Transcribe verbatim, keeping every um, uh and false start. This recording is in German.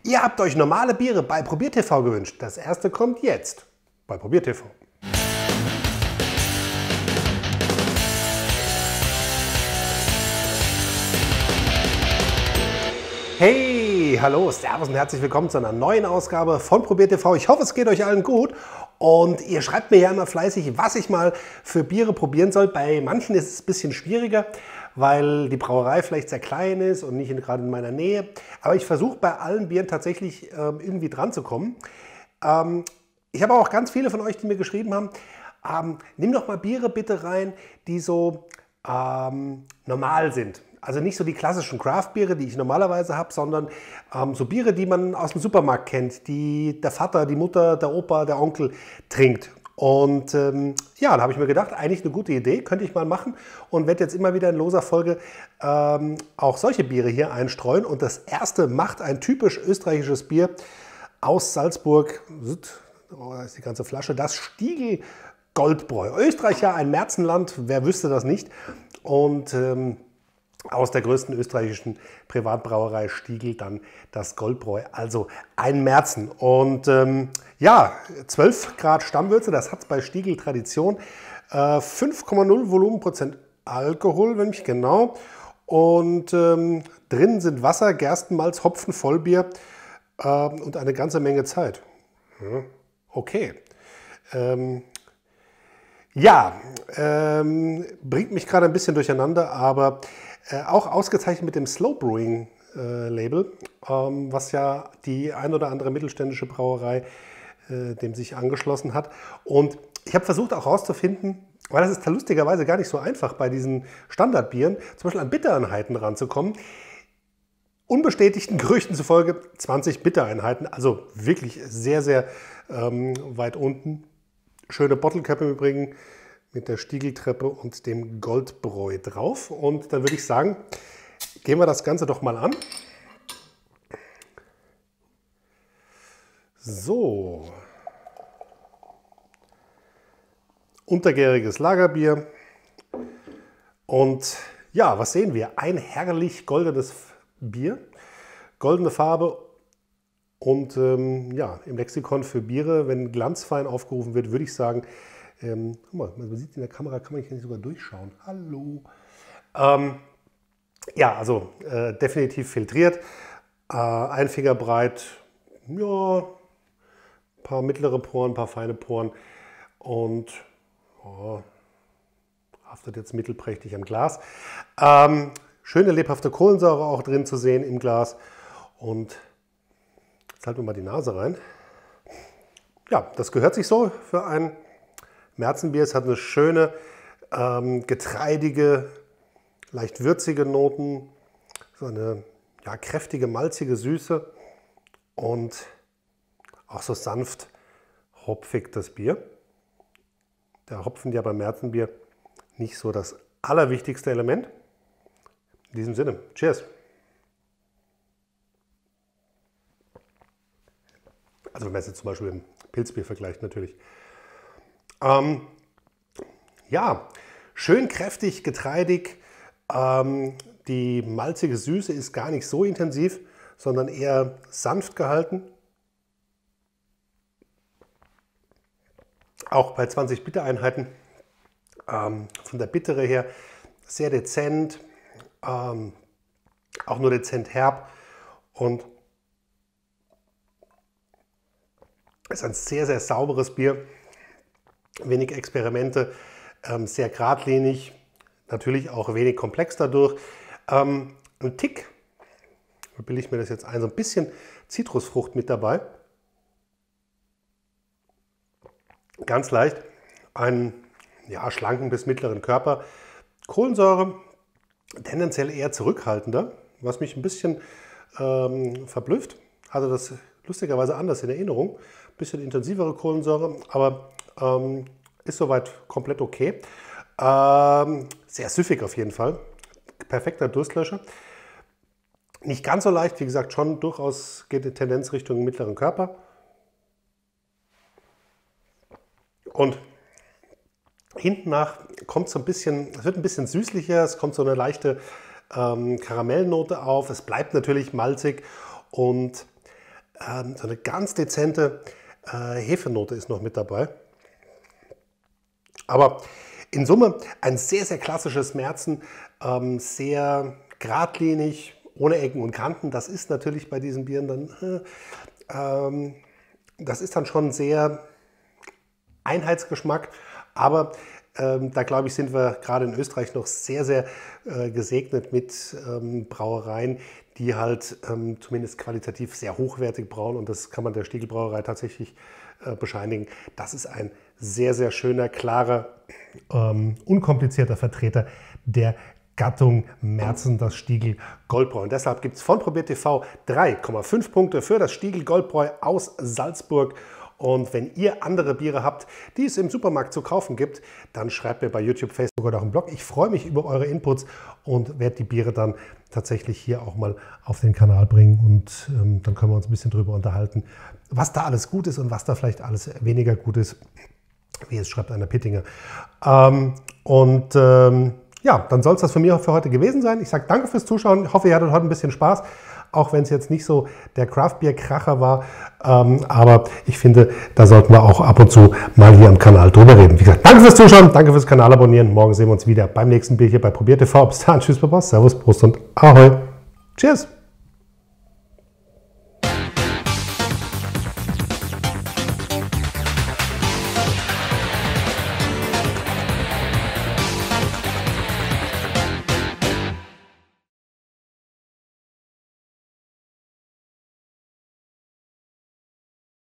Ihr habt euch normale Biere bei ProbierTV gewünscht. Das erste kommt jetzt bei ProbierTV. Hey, hallo, servus und herzlich willkommen zu einer neuen Ausgabe von ProbierTV. Ich hoffe, es geht euch allen gut und ihr schreibt mir ja immer fleißig, was ich mal für Biere probieren soll. Bei manchen ist es ein bisschen schwieriger, weil die Brauerei vielleicht sehr klein ist und nicht in, gerade in meiner Nähe. Aber ich versuche bei allen Bieren tatsächlich ähm, irgendwie dran zu kommen. Ähm, ich habe auch ganz viele von euch, die mir geschrieben haben, ähm, nimm doch mal Biere bitte rein, die so ähm, normal sind. Also nicht so die klassischen Craft-Biere, die ich normalerweise habe, sondern ähm, so Biere, die man aus dem Supermarkt kennt, die der Vater, die Mutter, der Opa, der Onkel trinkt. Und ähm, ja, da habe ich mir gedacht, eigentlich eine gute Idee, könnte ich mal machen und werde jetzt immer wieder in loser Folge ähm, auch solche Biere hier einstreuen. Und das erste macht ein typisch österreichisches Bier aus Salzburg. Oh, da ist die ganze Flasche. Das Stiegl Goldbräu. Österreich ja ein Märzenland, wer wüsste das nicht. Und ähm, aus der größten österreichischen Privatbrauerei Stiegl dann das Goldbräu, also ein Märzen. Und ähm, ja, zwölf Grad Stammwürze, das hat es bei Stiegl Tradition. Äh, fünf Komma null Volumenprozent Alkohol, wenn mich genau. Und ähm, drin sind Wasser, Gerstenmalz, Hopfen, Vollbier äh, und eine ganze Menge Zeit. Ja, okay. Ähm, ja, ähm, bringt mich gerade ein bisschen durcheinander, aber Äh, auch ausgezeichnet mit dem Slow Brewing äh, Label, ähm, was ja die ein oder andere mittelständische Brauerei äh, dem sich angeschlossen hat. Und ich habe versucht auch herauszufinden, weil das ist lustigerweise gar nicht so einfach bei diesen Standardbieren, zum Beispiel an Bittereinheiten ranzukommen. Unbestätigten Gerüchten zufolge zwanzig Bittereinheiten, also wirklich sehr, sehr ähm, weit unten. Schöne Bottle-Cap im Übrigen, mit der Stiegeltreppe und dem Goldbräu drauf. Und dann würde ich sagen, gehen wir das Ganze doch mal an. So. Untergäriges Lagerbier. Und ja, was sehen wir? Ein herrlich goldenes Bier. Goldene Farbe. Und ähm, ja, im Lexikon für Biere, wenn glanzfein aufgerufen wird, würde ich sagen, Ähm, guck mal, man sieht in der Kamera, kann man hier sogar durchschauen. Hallo. Ähm, ja, also äh, definitiv filtriert. Äh, ein Finger breit, ja, ein paar mittlere Poren, ein paar feine Poren und oh, haftet jetzt mittelprächtig am Glas. Ähm, schöne lebhafte Kohlensäure auch drin zu sehen im Glas. Und jetzt halten wir mal die Nase rein. Ja, das gehört sich so für ein Märzenbier. Es hat eine schöne, ähm, getreidige, leicht würzige Noten, so eine ja, kräftige, malzige Süße und auch so sanft hopfig das Bier. Der Hopfen ja beim Märzenbier nicht so das allerwichtigste Element. In diesem Sinne, cheers! Also wenn man es jetzt zum Beispiel mit dem Pilzbier vergleicht natürlich. Ähm, ja, schön kräftig, getreidig. Ähm, die malzige Süße ist gar nicht so intensiv, sondern eher sanft gehalten. Auch bei zwanzig Bittereinheiten ähm, von der Bittere her sehr dezent, ähm, auch nur dezent herb und ist ein sehr, sehr sauberes Bier. Wenig Experimente, ähm, sehr geradlinig, natürlich auch wenig komplex dadurch. Ähm, ein Tick, wie bilde ich mir das jetzt ein, so ein bisschen Zitrusfrucht mit dabei. Ganz leicht, einen ja, schlanken bis mittleren Körper. Kohlensäure tendenziell eher zurückhaltender, was mich ein bisschen ähm, verblüfft. Also das lustigerweise anders in Erinnerung. Ein bisschen intensivere Kohlensäure, aber Ähm, ist soweit komplett okay. Ähm, sehr süffig auf jeden Fall. Perfekter Durstlöscher. Nicht ganz so leicht, wie gesagt, schon durchaus geht die Tendenz Richtung mittleren Körper. Und hinten nach kommt so ein bisschen, es wird ein bisschen süßlicher, es kommt so eine leichte ähm, Karamellnote auf. Es bleibt natürlich malzig und Ähm, so eine ganz dezente äh, Hefenote ist noch mit dabei. Aber in Summe ein sehr, sehr klassisches Märzen, ähm, sehr geradlinig, ohne Ecken und Kanten. Das ist natürlich bei diesen Bieren dann, äh, ähm, das ist dann schon sehr Einheitsgeschmack, aber ähm, da glaube ich, sind wir gerade in Österreich noch sehr, sehr äh, gesegnet mit ähm, Brauereien, die halt ähm, zumindest qualitativ sehr hochwertig brauen, und das kann man der Stiegl Brauerei tatsächlich äh, bescheinigen. Das ist ein sehr, sehr schöner, klarer, ähm, unkomplizierter Vertreter der Gattung Märzen, das Stiegl Goldbräu. Und deshalb gibt es von ProbierTV drei Komma fünf Punkte für das Stiegl Goldbräu aus Salzburg. Und wenn ihr andere Biere habt, die es im Supermarkt zu kaufen gibt, dann schreibt mir bei YouTube, Facebook oder auch im Blog. Ich freue mich über eure Inputs und werde die Biere dann tatsächlich hier auch mal auf den Kanal bringen. Und ähm, dann können wir uns ein bisschen drüber unterhalten, was da alles gut ist und was da vielleicht alles weniger gut ist, wie es schreibt einer Pittinger. Ähm, und ähm, ja, dann soll es das von mir für heute gewesen sein. Ich sage danke fürs Zuschauen. Ich hoffe, ihr hattet heute ein bisschen Spaß, auch wenn es jetzt nicht so der Craft-Bier-Kracher war. Ähm, aber ich finde, da sollten wir auch ab und zu mal hier am Kanal drüber reden. Wie gesagt, danke fürs Zuschauen, danke fürs Kanal abonnieren. Morgen sehen wir uns wieder beim nächsten Bier hier bei ProbierTV. Bis dann, tschüss, Baba, Servus, Prost und Ahoi. Cheers!